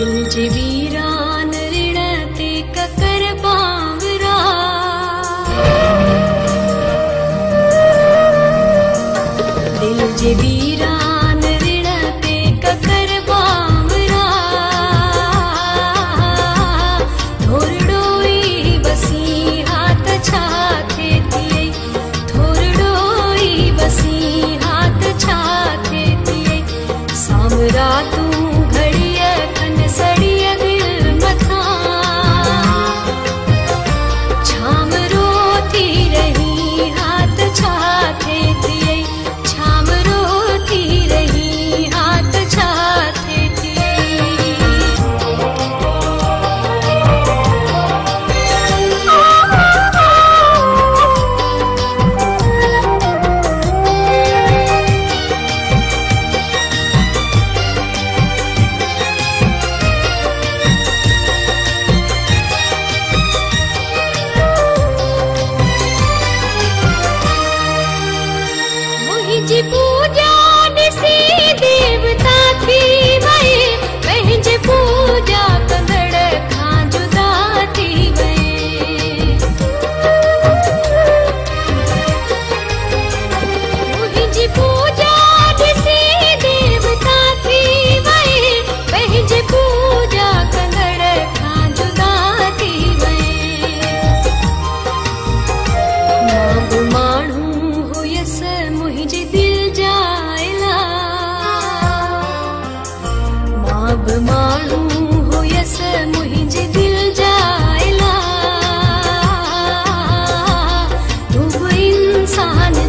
दिल जे वीरान ऋण ते ककर बांवरा दिल जे वीरान ऋण ते ककर बांवरा थोरड़ोई बसी हाथ छा थे थिए थोरड़ोई बसी हाथ छा थे थिए सामरा तू घड़िया कन सड़िया दिल मथा छाम रोती रही हाथ छा थे थिए छाम रोती रही हाथ छा थे थिए जी पूजा निसी देवता थी वही पंहिंजे पूजा कंदड़ खां जुदा थी वही मुंहिंजी पूजा निसी देवता थी वही पंहिंजे पूजा कंदड़ खां जुदा थी वही मां बि माण्हू हुयसि मुंहिंजे दिल जाइला मां बि माण्हू हुयसि मुंहिंजे दिल जाइला तूं बि इंसान